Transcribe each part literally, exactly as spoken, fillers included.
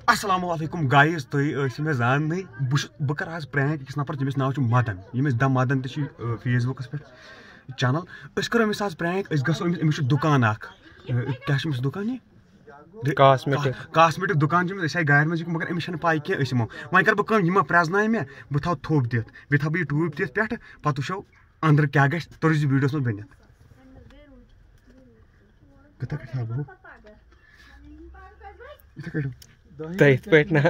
السلام علیکم گائز تُہۍ ٲسِو مےٚ زاننٕے بہٕ کَرٕ آز پرٛینٛک أکِس نفر تٔمِس ناو چھُ مدن ییٚمِس دَ مدن تہِ چھُ فیس بُکَس پٮ۪ٹھ چَنل أسۍ کَرو أمِس آز پرٛینٛک أسۍ گژھو أمِس أمِس چھُ دُکان اَکھ کیٛاہ چھُ أمِس دُکان یہِ کاسمیٹِک کاسمیٹِک دُکان چھُ أمِس أسۍ آیہِ گاڑِ منٛز مگر أمِس چھَنہٕ پَے کینٛہہ أسۍ یِمو وۄنۍ کَرٕ بہٕ کٲم یہِ مہ پرٛزناوِ مےٚ بہٕ تھاوٕ تھوٚپ دِتھ بیٚیہِ تھاوٕ بہٕ یہِ ٹوٗپۍ دِتھ پٮ۪ٹھٕ پَتہٕ وٕچھو أنٛدرٕ کیٛاہ گژھِ تُہۍ روٗزِو ویٖڈیوَس منٛز بٔنِتھ کِتھَے کٔٹھۍ تھاو بہٕ یِتھَے کٔٹھۍ تٔتھۍ پٲٹھۍ نہ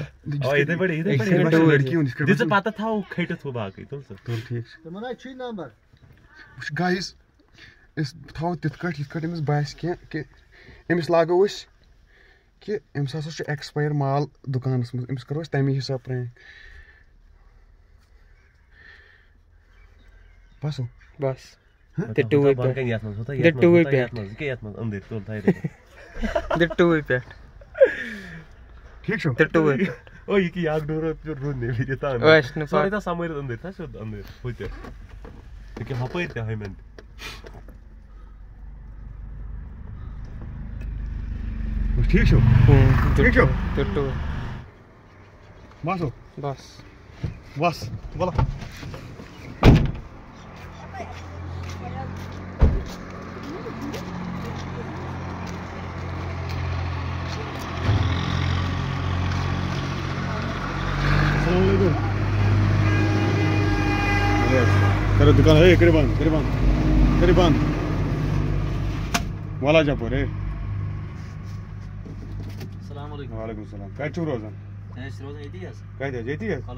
پتہ تھاو کھٔٹِتھ ہُہ باقٕے تُل سا تُل ٹھیٖک چھُ وٕچھ گایِز أسۍ تھاوو تِتھ کٲٹھۍ یِتھ کٲٹھۍ أمِس باسہِ کینٛہہ کہِ أمِس لاگو أسۍ کہِ أمِس ہسا چھُ ایٚکٕسپایر مال دُکانَس منٛز أمِس کَرو أسۍ تَمی حِساب پرٛینٛک بَس بس ٹھیٖک چھُ سَمٲرِتھ أنٛدٕرۍ تھا سیوٚد أنٛدٕرۍ ہُہ تہِ ییٚکیٛاہ ہُپٲرۍ تہِ ہُمٮ۪ن ٹھیٖک چھُ ٹھیٖک چھُ بَس بس بَس وَلہ کرو دُکان ہے کٔرِو بنٛد کٔرِو بنٛد کٔرِو بنٛد والا جپور ہے وعلیکُم السلام کَتہِ چھُو روزان کَتہِ حظ ییٚتی حظ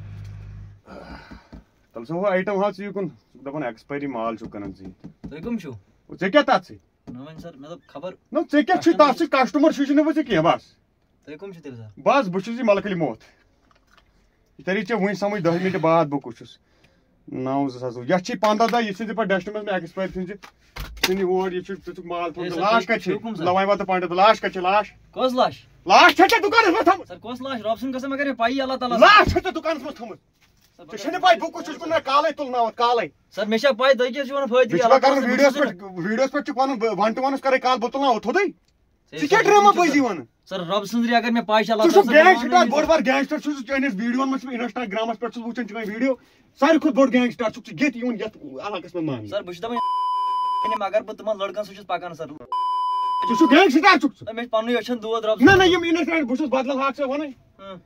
تَلہٕ سا ہُہ آیٹم حظ ژٕ یُکُن ژٕ چھُکھ دَپان ایٚکٕسپایری مال چھُکھ کٕنان ژٕ تُہۍ کٕم چھِو ژےٚ کیٛاہ تَتھ سۭتۍ خبر نہ ژےٚ کیٛاہ چھُے تَتھ سۭتۍ کسٹمر چھُے نہٕ ژےٚ کینٛہہ بس تُہۍ کٕم چھِو تیٚلہِ سر بس بہٕ چھُس یہِ ملکہٕ علی موت یہِ تری ژےٚ وُنہِ سمجھ دہ مِنٹہِ بعد بہٕ کُس چھُس نو زٕ ساس وُہ یتھ چھِ پنٛداہ دۄہ یہِ ژھٕنزِ پتہٕ ڈسٹہٕ منٛز مےٚ ایٚکٕسپایر ژھٕنزِ ژھٕنہِ اور یہِ چھُ ژٕ چھُکھ مال تھوٚمُت لاش کتہِ چھِ وۄنۍ واتہٕ پوینٹ لاش کتہِ چھِ لاش کۄس لاش لاش چھےٚ ژےٚ دُکانس منٛز تھٲومٕژ سر کۄس لاش رۄب سٕنٛز قسم مےٚ کَرے پایی اللہ تعالیٰ لاش چھےٚ ژےٚ دُکانس منٛز تھٲومٕژ ژےٚ چھےٚ نہٕ پاے بہٕ کُس چھُس مےٚ کالے تُلناوَتھ کالے سر مےٚ چھا پاے تُہۍ کیٛاہ چھِو ونان فٲیدٕ مےٚ چھُ کرُن ویٖڈیوَس پٮ۪ٹھ ویٖڈیوَس پٮ۪ٹھ چھُکھ ونُن ون ٹُو ونَس کرے کال بہٕ تُلناوَتھ تھوٚدُے ژٕ کیٛاہ ڈرٛاما بٲزی وَنان سر رۄب سٕنٛزرِ اگر مےٚ پاے چھِ اللہ ژٕ چھُکھ گینٛگسٹر بوٚڑ بار گینٛگسٹر چھُس چٲنِس ویٖڈیوَن منٛز چھُس بہٕ انسٹاگرامس پٮ۪ٹھ چھُس وٕچھان چٲنۍ ویٖڈیو ساروی کھۄتہٕ بوٚڑ گینٛگسٹر چھُکھ ژٕ ییٚتہِ یِوان یتھ علاقس منٛز ماننہٕ سر بہٕ چھُس دپان اگر بہٕ تِمن لڑکن سۭتۍ چھُس پکان سر ژٕ چھُکھ گینٛگسٹر چھُکھ ژٕ مےٚ چھُ پننُے أچھن دود رۄب نہ نہ یِم انسٹا بہٕ چھُس بدل ہاکھ ژےٚ وَنٕے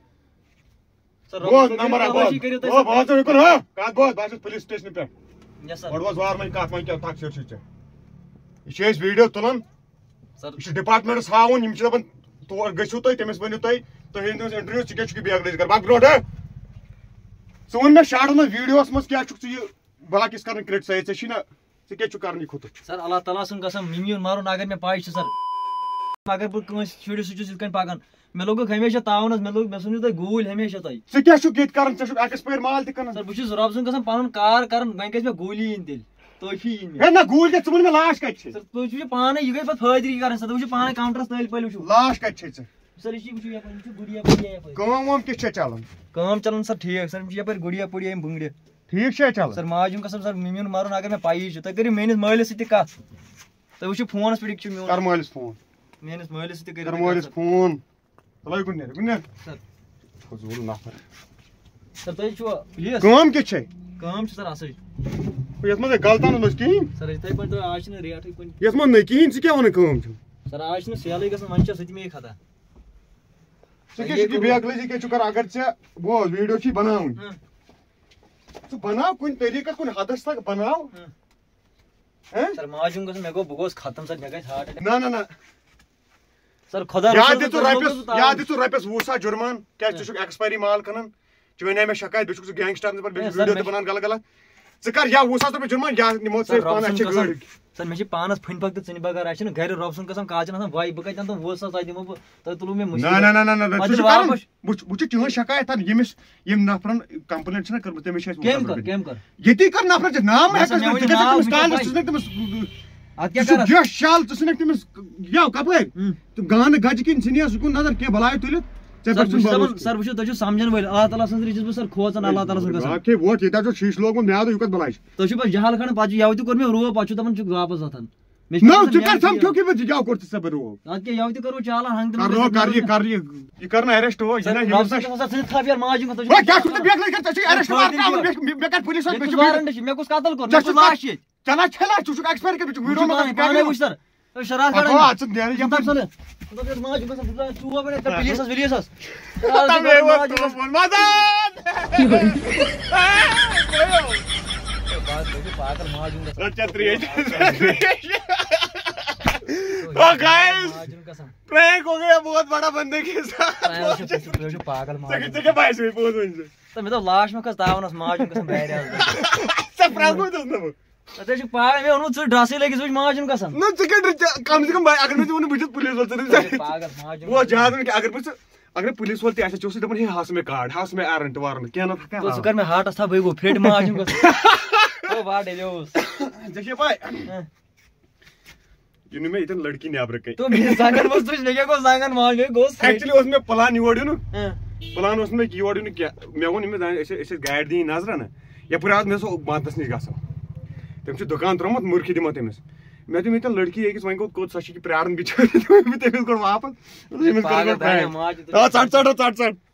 بوز نمبر اکھ بوز بوز ژٕ یِکُن ہا کتھ بوز بہٕ چھُس پُلیٖس سٹیشنہٕ پٮ۪ٹھ گۄڈٕ بوز وارٕ وۄنۍ کتھ وۄنۍ کیٛاہ تقسیٖر چھُے ژےٚ یہِ چھِ أسۍ ویٖڈیو تُلان یہِ چھُ ڈپارٹمنٹس ہاوُن یِم چھِ دپان تور گٔژھِو تُہۍ تٔمِس ؤنِو تُہۍ تُہۍ ہیٚیِو تٔمِس انٹروِو ژٕ کیٛاہ چھُکھ یہِ بیگلٲزی کران پکھ برونٛٹھ ہے ژٕ وَن مےٚ شاٹس منٛز ویٖڈیوَس منٛز کیٛاہ چھُکھ ژٕ یہِ باقٕیس کران کرٹسایز ژےٚ چھی نہ ژٕ کیٛاہ چھُکھ کران یہِ خُتُک سر اللہ تعالیٰ سُنٛد قسم یِم یُن مارُن اگر مےٚ پاے چھِ سر اگر بہٕ کٲنٛسہِ شُرِس سۭتۍ چھُس یِتھ کٔنۍ پکان مےٚ لوگُکھ ہمیشہ تاونس مےٚ لوگ مےٚ سوٗزِو تُہۍ گوٗلۍ ہمیشہ تۄہہِ ژٕ کیٛاہ چھُکھ ییٚتہِ کران ژےٚ چھُکھ ایٚکٕسپایر مال تہِ کٕنان سر بہٕ چھُس رۄب سٕنٛز قسم پنُن کار کران وۄنۍ گژھِ مےٚ گوٗلی یِنۍ تیٚلہِ تُہۍ یِنۍ ہے نہ گوٗلۍ کیٛاہ ژٕ وَن مےٚ لاش کتہِ چھِ سر تُہۍ وٕچھِو پانے یہِ گٔے پتہٕ فٲیدٕ کران سر تُہۍ وٕچھِو پانے کاونٹرس تٔلۍ پٔلۍ وٕچھِو لاش کتہِ چھے ژےٚ سر یہِ چھِ وٕچھِو یپٲرۍ یہِ چھُ گُڈیا پُڈیا یپٲرۍ کٲم وٲم کِژھ چھےٚ چلان کٲم چلان سر ٹھیٖک سر یِم چھِ یپٲرۍ گُڈیا پُڈیا یِم بٕنٛگرِ ٹھیٖک چھےٚ چلان سر ماجہِ ہُنٛد قسم سر مےٚ میون مارُن اگر مےٚ پایی چھِ تُہۍ کٔرِو میٲنِس مٲلِس سۭتۍ تہِ کتھ تُہۍ وٕچھِو فونس پٮ۪ٹھ یہِ چھُ میون کر مٲلِس فون میٲنِس مٲلِس سۭتۍ تہِ کر کٔرِو مٲلِس فون چلو یِکُن نیرِ یِکُن نیرِ سر فضوٗل نفر سر تُہۍ چھِوا پُلیٖس کٲم کِژھ چھے کٲم چھِ سر اصٕل یتھ منٛز ہے غلطان منٛز کِہیٖنۍ سر یِتھٕے پٲٹھۍ تۄہہِ آز چھِنہٕ ریٹھٕے کُنہِ یتھ منٛز نہٕ کِہیٖنۍ ژٕ کیٛاہ وَنان کٲم چھِ سر آز چھِنہٕ سیلٕے گژھان وۄنۍ چھا سُہ تہِ مے خطا ژٕ کیٛاہ چھُکھ یہِ بیکلٲزی کیٛاہ چھُکھ کران اگر ژےٚ بوز ویٖڈیو چھُے بناوٕنۍ ژٕ بناو کُنہِ طریٖقس کُنہِ حدس تک بناو سر ماجہِ ہُنٛد قسم مےٚ گوٚو بہٕ گوس ختم سر مےٚ گژھِ ہارٹ اٹیک نہ نہ نہ سر خۄدا یا دِ ژٕ رۄپیس یا دِ ژٕ رۄپیس وُہ ساس جُرمان کیٛازِ ژٕ چھُکھ ایٚکٕسپایری مال کٕنان ژےٚ وَنے مےٚ شکایت بیٚیہِ چھُکھ ژٕ گینٛگسٹرن پٮ۪ٹھ بیٚیہِ چھُکھ ویٖڈیو تہِ بنان غلط غلط ژٕ کر یا وُہ ساس رۄپیہِ جُرمان یا نِمو ژٕ پانہٕ اَسہِ چھِ گٲڑۍ سر مےٚ چھِ پانس فٕنۍ پک تہٕ ژٕنہِ بغٲر اَسہِ چھِنہٕ گرِ رۄب سٕنٛز قسم کالچن آسان وایہِ بہٕ کتہِ انہٕ تِم وُہ ساس تۄہہِ دِمو بہٕ تۄہہِ تُلوٗ مےٚ نہ نہ نہ نہ ژٕ چھُکھ کران وٕچھ وٕچھ چٲنۍ شکایت ییٚمِس ییٚمۍ نفرن کمپلینٹ چھِنہ کٔرمٕژ تٔمِس چھِ اَسہِ ییٚتی کر نفرن ژےٚ ناو مہ ہٮ۪کَس کالس ژٕ ژھٕنکھ تٔمِس جس شال ژٕ ژھٕنکھ تٔمِس یو کپٲرۍ گانہٕ گجہِ کِنۍ ژھٕنیس یِکُن نظر کینٛہہ بلاے تُلِتھ سر وٕچھِو تُہۍ چھِو سمجھن وٲلۍ اللہ تعالیٰ سٕنٛزرِ چھُس بہٕ سر کھوژان اللہ تعالیٰ سٕنٛز قسم ووٹ ییٚتہِ حظ چھُ شیٖشہٕ لوگمُت میادٕ یہِ کۄس بلاے چھِ تُہۍ چھِو پتہٕ جہل کھنڈ پتہٕ چھُ یوٕ تہِ کوٚر مےٚ روب پتہٕ چھُو دپان چھُ واپس وۄتھان نو ژٕ کر سمکھو کہ بہٕ یاو کوٚر ژٕ صبر ہو ادٕ کیٛاہ یَوٕ تہِ کرو چالان ہنٛگ کرو کر یہ کر یہ یہ کرنا اریسٹ ہو یہ نہ ژٕ تھاو یار ماجہِ ہُنٛد وہ کیا چھُ بیک لگا ژٕ اریسٹ مار مےٚ کر پولیس مےٚ چھُ وارنٹ مےٚ کُس قتل کوٚر مےٚ چھُ لاش ییٚتہِ چلا چلا ژٕ چھُکھ ایکسپایر کر ژٕ ویڈیو مگر پانے وٕچھ سر شرارت ہا کڑان ژٕ نیرٕ ژٕ یپٲرۍ سر ماجہِ گژھان ژور بَجے پُلیٖسَس وُلیٖسَس پاگل ماجہِ ہُنٛد گژھان پرینک ہو گیا بہت بڑا بندے کے ساتھ پاگل ماجہِ ژےٚ کیٛاہ باسہِ وۄنۍ پوٚز ؤنۍ ژٕ تہٕ مےٚ دوٚپ لاش مہ کھس تاونس ماجہِ ہُنٛد گژھان واریاہ ژےٚ پرٛاوُس نہٕ بہٕ ژےٚ چھُکھ پاگل مےٚ ووٚنمُت ژٕ ڈرٛسٕے لٲگِتھ ژٕ وٕچھ ماجہِ ہُنٛد گژھان نہ ژٕ کیٛاہ کم سے کم اگر مےٚ ژےٚ ووٚنُکھ بہٕ چھُس پُلیٖس وول ژٕ پاگل ماجہِ وہ زیادٕ نہٕ کینٛہہ اگر بہٕ ژٕ اگر پُلیٖس وول تہِ آسہِ ژےٚ اوسُے دپان ہے ہاس مےٚ کارڈ ہاس مےٚ ایرنٹ وارنٹ کینٛہہ نہ ژٕ ژٕ کر مےٚ ہاٹس تھاو بٕے گوٚو پھیٚٹۍ ماجہِ ہُنٛد گژھان واٹ ڈیلے اوس ژےٚ چھے پاے یہِ نہٕ مےٚ ییٚتٮ۪ن لڑکی نیبرٕ کَنۍ تو مےٚ زنٛگن منٛز تُج مےٚ کیٛاہ گوٚو زنٛگن ماجہِ گوٚو ایکچُلی اوس مےٚ پلان یور یُن پلان اوس نہٕ مےٚ یور یُن کینٛہہ مےٚ ووٚن أمِس أسۍ أسۍ ٲسۍ گاڑِ دِنۍ نظرا نہ یپٲرۍ آو مےٚ سُہ ماتس نِش گژھو تٔمۍ چھُ دُکان ترٛوومُت مُرکھی دِمو تٔمِس مےٚ دوٚپ ییٚتٮ۪ن لڑکی أکِس وۄنۍ گوٚو کوٚت سۄ چھِ پیاران بِچٲرۍ تٔمِس کوٚر واپس ژٹ ژٹ ژٹ